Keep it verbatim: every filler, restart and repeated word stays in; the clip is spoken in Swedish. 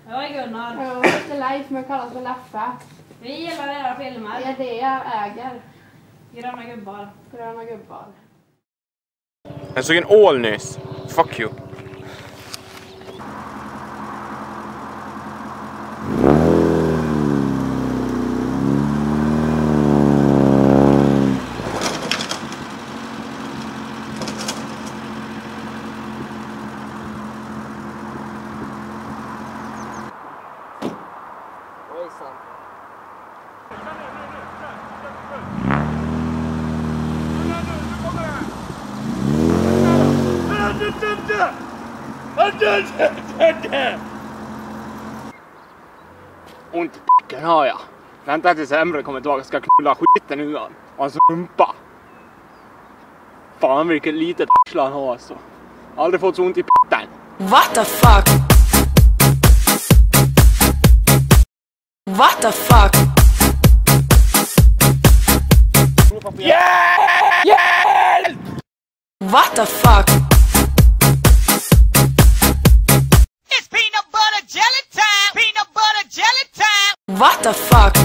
Jag är Gunnar. Jag heter Leif men kallas för Leffe. Vi gillar era filmer. Det är det jag äger. Gröna gubbar. Gröna gubbar. Jag såg en ål nyss. Fuck you. Ont i picken har jag. Vänta tills Emre kommer tillbaka och ska knulla skiten ur han. Och hans rumpa. Fan vilket litet arsle han har alltså. Aldrig fått så ont i picken. What the fuck? What the fuck? Yeah! Hjälp! What the fuck? It's peanut butter jelly time! Peanut butter jelly time! What the fuck?